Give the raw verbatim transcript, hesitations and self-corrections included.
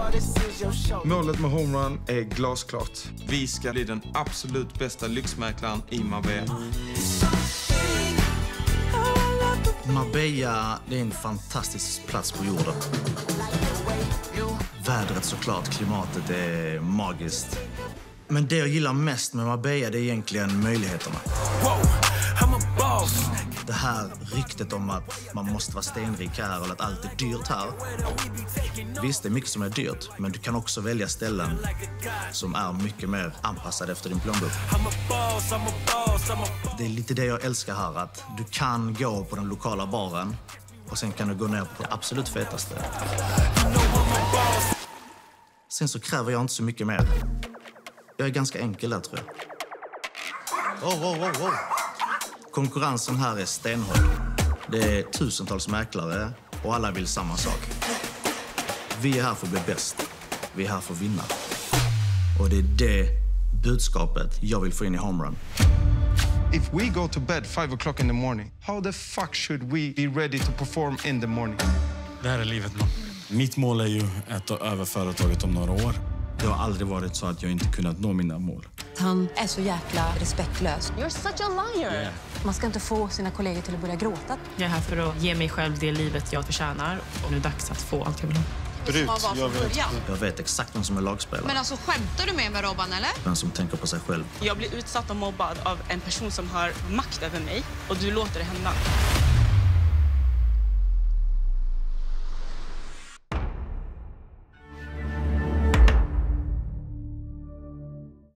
Målet med Homerun är glasklart. Vi ska bli den absolut bästa lyxmäklaren i Marbella. Marbella, det är en fantastisk plats på jorden. Vädret såklart, klimatet är magiskt. Men det jag gillar mest med Marbella, det är egentligen möjligheterna. Det här ryktet om att man måste vara stenrik här och att allt är dyrt här. Visst, det är mycket som är dyrt, men du kan också välja ställen som är mycket mer anpassade efter din plånbok. Det är lite det jag älskar här, att du kan gå på den lokala baren och sen kan du gå ner på det absolut fetaste. Sen så kräver jag inte så mycket mer. Jag är ganska enkel där, tror jag. Oh, oh, oh, oh. Konkurrensen här är stenhård. Det är tusentals mäklare och alla vill samma sak. Vi är här för att bli bäst. Vi är här för att vinna. Och det är det budskapet jag vill få in i Homerun. If we go to bed five o'clock in the morning, how the fuck should we be ready to perform in the morning? Det här är livet, man. Mitt mål är ju att ta över företaget om några år. Det har aldrig varit så att jag inte kunnat nå mina mål. Han är så jäkla respektlös. You're such a liar. Yeah. Man ska inte få sina kollegor till att börja gråta. Jag är här för att ge mig själv det livet jag förtjänar. Och nu är det dags att få allt jag vill ha. Brut, jag vet. Jag vet exakt vem som är lagspelare. Men alltså, skämtar du med mig, Robban, eller? Vem som tänker på sig själv. Jag blir utsatt och mobbad av en person som har makt över mig. Och du låter det hända.